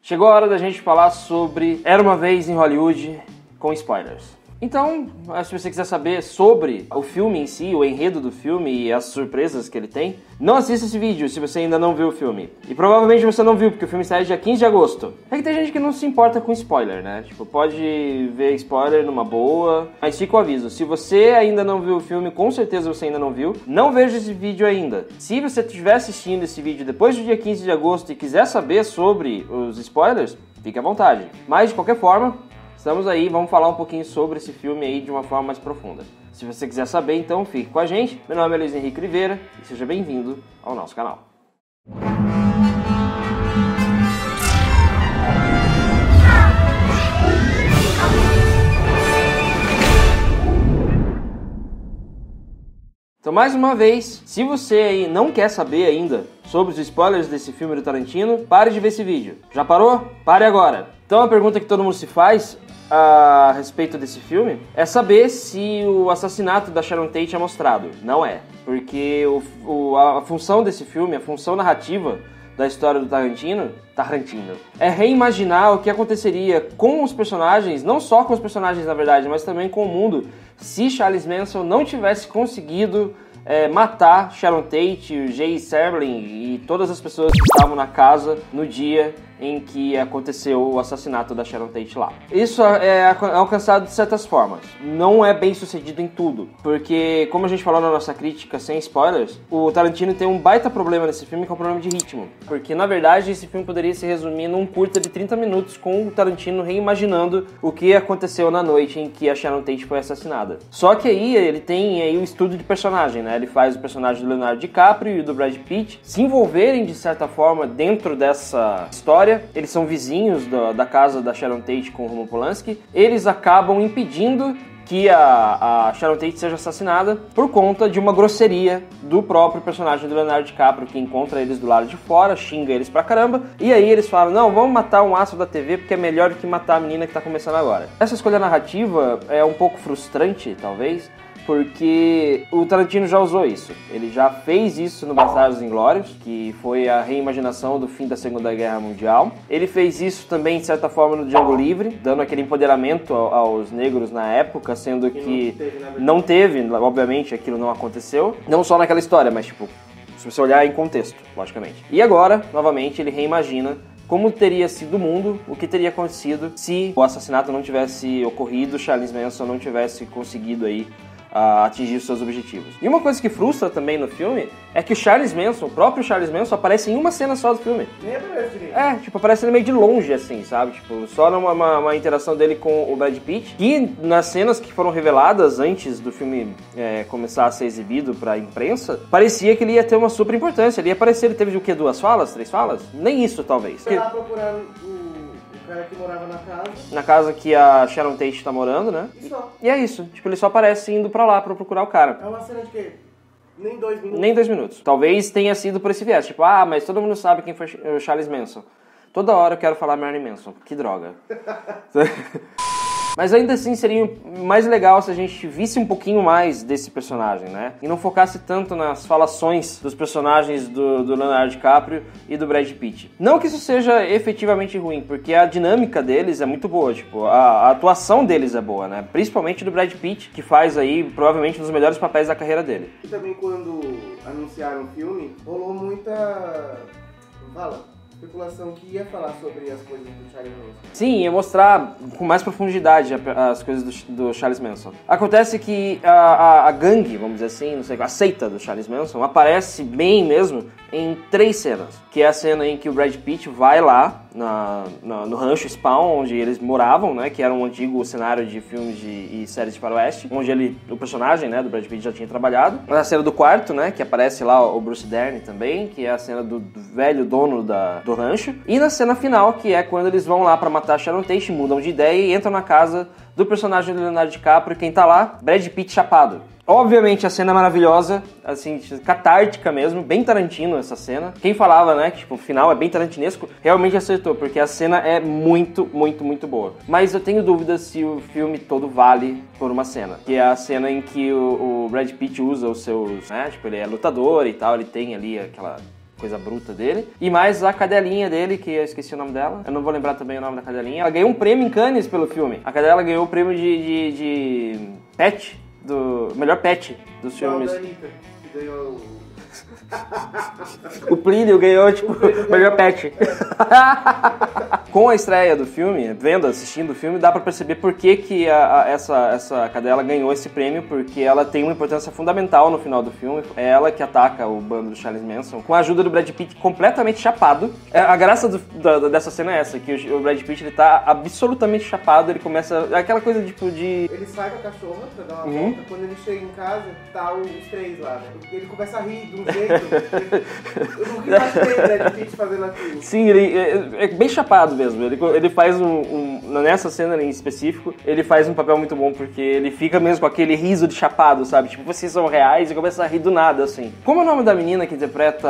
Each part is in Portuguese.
Chegou a hora da gente falar sobre Era Uma Vez em Hollywood com spoilers. Então, se você quiser saber sobre o filme em si, o enredo do filme e as surpresas que ele tem, não assista esse vídeo se você ainda não viu o filme. E provavelmente você não viu, porque o filme sai dia 15 de agosto. É que tem gente que não se importa com spoiler, né? Tipo, pode ver spoiler numa boa, mas fica o aviso. Se você ainda não viu o filme, com certeza você ainda não viu, não veja esse vídeo ainda. Se você estiver assistindo esse vídeo depois do dia 15 de agosto e quiser saber sobre os spoilers, fique à vontade. Mas, de qualquer forma, estamos aí, vamos falar um pouquinho sobre esse filme aí de uma forma mais profunda. Se você quiser saber, então fique com a gente. Meu nome é Luiz Henrique Oliveira e seja bem-vindo ao nosso canal. Então, mais uma vez, se você aí não quer saber ainda sobre os spoilers desse filme do Tarantino, pare de ver esse vídeo. Já parou? Pare agora. Então, a pergunta que todo mundo se faz a respeito desse filme é saber se o assassinato da Sharon Tate é mostrado. Não é, porque a função desse filme, a função narrativa da história do Tarantino é reimaginar o que aconteceria com os personagens, não só com os personagens na verdade, mas também com o mundo, se Charles Manson não tivesse conseguido matar Sharon Tate, o Jay Serling e todas as pessoas que estavam na casa no dia em que aconteceu o assassinato da Sharon Tate lá. Isso é alcançado de certas formas. Não é bem sucedido em tudo, porque, como a gente falou na nossa crítica sem spoilers, o Tarantino tem um baita problema nesse filme, que é o problema de ritmo. Porque, na verdade, esse filme poderia se resumir num curta de 30 minutos com o Tarantino reimaginando o que aconteceu na noite em que a Sharon Tate foi assassinada. Só que aí ele tem aí um estudo de personagem, né? Ele faz o personagem do Leonardo DiCaprio e do Brad Pitt se envolverem, de certa forma, dentro dessa história. Eles são vizinhos da casa da Sharon Tate com o Roman Polanski. Eles acabam impedindo que a Sharon Tate seja assassinada por conta de uma grosseria do próprio personagem do Leonardo DiCaprio, que encontra eles do lado de fora, xinga eles pra caramba, e aí eles falam, não, vamos matar um astro da TV porque é melhor do que matar a menina que tá começando agora. Essa escolha narrativa é um pouco frustrante, talvez, porque o Tarantino já usou isso. Ele já fez isso no Bastardos Inglórios, que foi a reimaginação do fim da Segunda Guerra Mundial. Ele fez isso também, de certa forma, no Django Livre, dando aquele empoderamento aos negros na época, sendo que não teve, obviamente, aquilo não aconteceu. Não só naquela história, mas, tipo, se você olhar em contexto, logicamente. E agora, novamente, ele reimagina como teria sido o mundo, o que teria acontecido se o assassinato não tivesse ocorrido, Charles Manson não tivesse conseguido aí atingir os seus objetivos. E uma coisa que frustra também no filme é que o próprio Charles Manson, aparece em uma cena só do filme. Nem aparece direito. Tipo, aparece ele meio de longe, assim, sabe? Tipo, só numa interação dele com o Brad Pitt. E nas cenas que foram reveladas antes do filme começar a ser exibido pra imprensa, parecia que ele ia ter uma super importância. Ele ia aparecer, ele teve o quê? 2 falas? 3 falas? Nem isso, talvez. Foi lá procurar o cara que morava na casa. Na casa que a Sharon Tate tá morando, né? E só. E é isso. Tipo, ele só aparece indo pra lá pra procurar o cara. É uma cena de quê? Nem 2 minutos? Nem 2 minutos. Talvez tenha sido por esse viés. Tipo, mas todo mundo sabe quem foi o Charles Manson. Toda hora eu quero falar Marilyn Manson. Que droga. Mas ainda assim seria mais legal se a gente visse um pouquinho mais desse personagem, né? E não focasse tanto nas falações dos personagens do Leonardo DiCaprio e do Brad Pitt. Não que isso seja efetivamente ruim, porque a dinâmica deles é muito boa, tipo, a atuação deles é boa, né? Principalmente do Brad Pitt, que faz aí provavelmente um dos melhores papéis da carreira dele. E também quando anunciaram o filme, rolou muita... especulação que ia falar sobre as coisas do Charles Manson. Sim, ia mostrar com mais profundidade as coisas do Charles Manson. Acontece que a gangue, vamos dizer assim, não sei, a seita do Charles Manson aparece bem mesmo em 3 cenas. Que é a cena em que o Brad Pitt vai lá no rancho Spawn, onde eles moravam, né, que era um antigo cenário de filmes e séries de faroeste, onde o personagem, né, do Brad Pitt já tinha trabalhado. A cena do quarto, né, que aparece lá o Bruce Dern também, que é a cena do velho dono do rancho. E na cena final, que é quando eles vão lá pra matar Sharon Tate, mudam de ideia e entram na casa do personagem do Leonardo DiCaprio. Quem tá lá? Brad Pitt chapado. Obviamente a cena é maravilhosa, assim, catártica mesmo, bem Tarantino essa cena. Quem falava, né, que tipo, o final é bem tarantinesco, realmente acertou, porque a cena é muito, muito, muito boa. Mas eu tenho dúvidas se o filme todo vale por uma cena, que é a cena em que o Brad Pitt usa os seus, né, tipo, ele é lutador e tal, ele tem ali aquela coisa bruta dele. E mais a cadelinha dele, que eu esqueci o nome dela. Eu não vou lembrar também o nome da cadelinha. Ela ganhou um prêmio em Cannes pelo filme. A cadela ganhou o prêmio de pet, do melhor pet dos filmes. Da Anitta, que ganhou... O Plínio ganhou, tipo, o melhor pet. Com a estreia do filme, assistindo o filme, dá pra perceber por que essa cadela ganhou esse prêmio, porque ela tem uma importância fundamental no final do filme. É ela que ataca o bando do Charles Manson, com a ajuda do Brad Pitt completamente chapado. A graça dessa cena é essa, que o Brad Pitt, ele tá absolutamente chapado, ele começa... Aquela coisa, tipo, de... Ele sai com a cachorra pra dar uma volta, quando ele chega em casa, tá os três lá, né? Ele começa a rir de um jeito... Eu nunca imaginei o Brad Pitt fazendo aquilo. Sim, ele é bem chapado mesmo. Ele faz nessa cena em específico, ele faz um papel muito bom, porque ele fica mesmo com aquele riso de chapado, sabe? Tipo, vocês são reais, e começa a rir do nada, assim. Como é o nome da menina que interpreta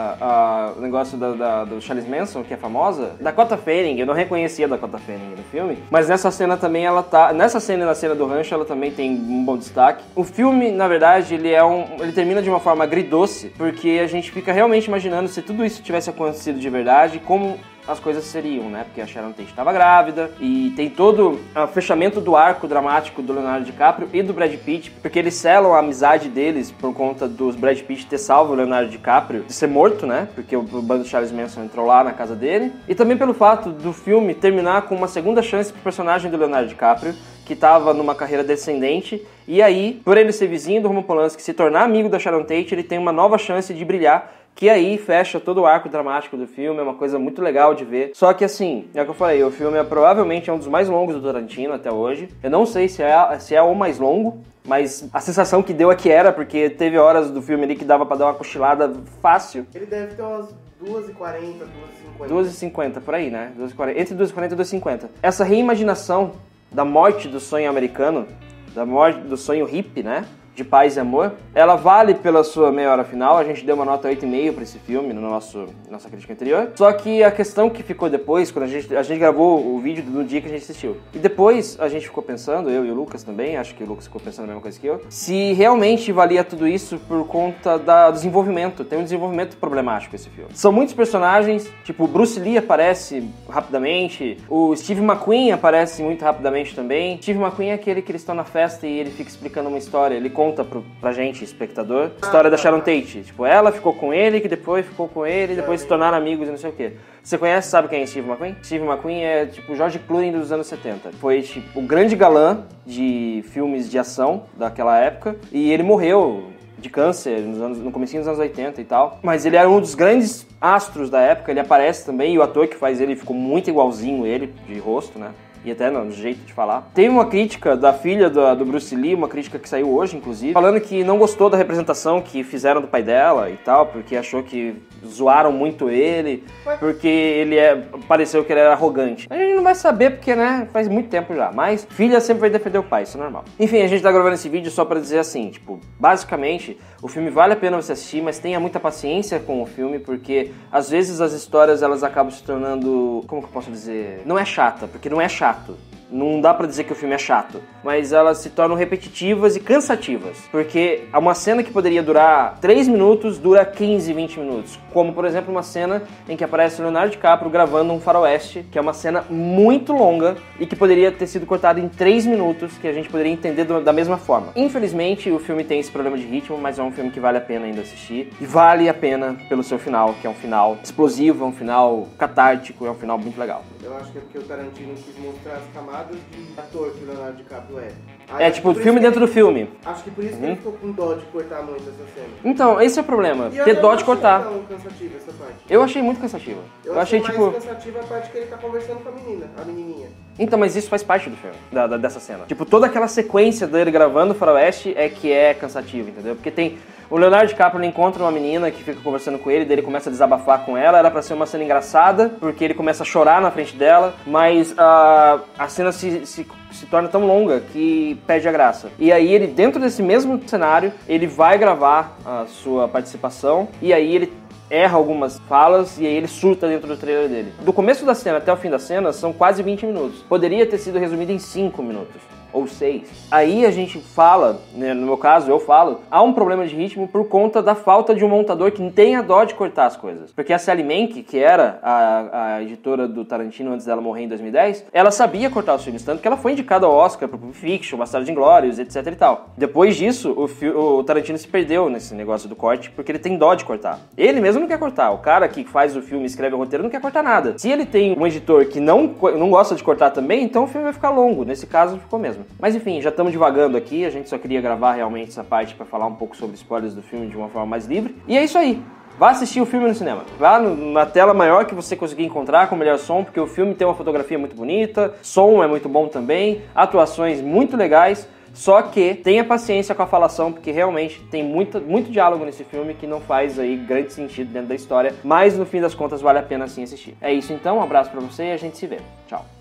o negócio do Charles Manson, que é famosa? Dakota Fanning. Eu não reconhecia a Dakota Fanning no filme, mas nessa cena também ela tá... Nessa cena e na cena do rancho, ela também tem um bom destaque. O filme, na verdade, ele termina de uma forma agridoce, porque a gente fica realmente imaginando se tudo isso tivesse acontecido de verdade, como as coisas seriam, né? Porque a Sharon Tate estava grávida e tem todo o fechamento do arco dramático do Leonardo DiCaprio e do Brad Pitt, porque eles selam a amizade deles por conta dos Brad Pitt ter salvo o Leonardo DiCaprio de ser morto, né? Porque o bando de Charles Manson entrou lá na casa dele. E também pelo fato do filme terminar com uma segunda chance pro personagem do Leonardo DiCaprio, que estava numa carreira descendente, e aí, por ele ser vizinho do Roman Polanski, se tornar amigo da Sharon Tate, ele tem uma nova chance de brilhar, que aí fecha todo o arco dramático do filme, é uma coisa muito legal de ver. Só que assim, é o que eu falei, o filme provavelmente é um dos mais longos do Tarantino até hoje. Eu não sei se é o mais longo, mas a sensação que deu é que era, porque teve horas do filme ali que dava pra dar uma cochilada fácil. Ele deve ter umas 2h40, 2h50. 2h50, por aí, né? 2h40, entre 2h40 e 2h50. Essa reimaginação da morte do sonho americano, da morte do sonho hippie, né? De paz e amor, ela vale pela sua meia hora final. A gente deu uma nota 8,5 pra esse filme no nossa crítica anterior. Só que a questão que ficou depois, quando a gente gravou o vídeo no dia que a gente assistiu, e depois a gente ficou pensando, eu e o Lucas também, acho que o Lucas ficou pensando a mesma coisa que eu, se realmente valia tudo isso por conta do desenvolvimento. Tem um desenvolvimento problemático esse filme. São muitos personagens, tipo o Bruce Lee aparece rapidamente, o Steve McQueen aparece muito rapidamente também. Steve McQueen é aquele que eles estão na festa e ele fica explicando uma história, ele conta pra gente, espectador, a história da Sharon Tate. Tipo, ela ficou com ele, que depois ficou com ele, depois se tornaram amigos e não sei o quê. Você conhece, sabe quem é Steve McQueen? Steve McQueen é tipo o George Clooney dos anos 70. Foi tipo o grande galã de filmes de ação daquela época e ele morreu de câncer no comecinho dos anos 80 e tal. Mas ele era um dos grandes astros da época, ele aparece também e o ator que faz ele ficou muito igualzinho ele, de rosto, né? E até no jeito de falar. Teve uma crítica da filha do Bruce Lee, uma crítica que saiu hoje, inclusive, falando que não gostou da representação que fizeram do pai dela e tal, porque achou que zoaram muito ele, porque ele pareceu que ele era arrogante. A gente não vai saber porque, né, faz muito tempo já, mas filha sempre vai defender o pai, isso é normal. Enfim, a gente tá gravando esse vídeo só pra dizer assim, tipo, basicamente, o filme vale a pena você assistir, mas tenha muita paciência com o filme, porque às vezes as histórias, elas acabam se tornando, como que eu posso dizer? Não é chata, porque não é chato. Não dá pra dizer que o filme é chato, mas elas se tornam repetitivas e cansativas, porque uma cena que poderia durar 3 minutos dura 15, 20 minutos, como por exemplo uma cena em que aparece o Leonardo DiCaprio gravando um faroeste, que é uma cena muito longa e que poderia ter sido cortada em 3 minutos, que a gente poderia entender da mesma forma. Infelizmente o filme tem esse problema de ritmo, mas é um filme que vale a pena ainda assistir, e vale a pena pelo seu final, que é um final explosivo, é um final catártico, é um final muito legal. Eu acho que é porque o Tarantino quis mostrar as camadas de ator que o Leonardo DiCaprio é. É tipo filme dentro do filme. Acho que por isso que ele ficou com dó de cortar muito essa cena. Então, esse é o problema, E eu ter não dó de cortar. achei tão cansativa essa parte. Eu achei muito cansativa. Eu achei mais cansativa a parte que ele tá conversando com a menininha. Então, mas isso faz parte do filme, dessa cena. Tipo, toda aquela sequência dele gravando o faroeste é que é cansativo, entendeu? Porque tem... O Leonardo DiCaprio encontra uma menina que fica conversando com ele, daí ele começa a desabafar com ela, era pra ser uma cena engraçada, porque ele começa a chorar na frente dela, mas a cena se torna tão longa que perde a graça. E aí ele, dentro desse mesmo cenário, ele vai gravar a sua participação, e aí ele erra algumas falas e aí ele surta dentro do trailer dele. Do começo da cena até o fim da cena são quase 20 minutos. Poderia ter sido resumido em 5 minutos. ou 6. Aí a gente fala, né, no meu caso eu falo, há um problema de ritmo por conta da falta de um montador que tenha dó de cortar as coisas. Porque a Sally Menke, que era a editora do Tarantino antes dela morrer em 2010, ela sabia cortar os filmes, tanto que ela foi indicada ao Oscar pro Pulp Fiction, Bastardos Inglórios, etc e tal. Depois disso, o Tarantino se perdeu nesse negócio do corte, porque ele tem dó de cortar. Ele mesmo não quer cortar. O cara que faz o filme, escreve o roteiro, não quer cortar nada. Se ele tem um editor que não gosta de cortar também, então o filme vai ficar longo. Nesse caso, ficou mesmo. Mas enfim, já estamos divagando aqui. A gente só queria gravar realmente essa parte para falar um pouco sobre spoilers do filme de uma forma mais livre. E é isso aí. Vá assistir o filme no cinema. Vá na tela maior que você conseguir encontrar, com o melhor som, porque o filme tem uma fotografia muito bonita, som é muito bom também, atuações muito legais. Só que tenha paciência com a falação, porque realmente tem muito diálogo nesse filme que não faz aí grande sentido dentro da história, mas no fim das contas vale a pena sim assistir. É isso então, um abraço pra você e a gente se vê. Tchau.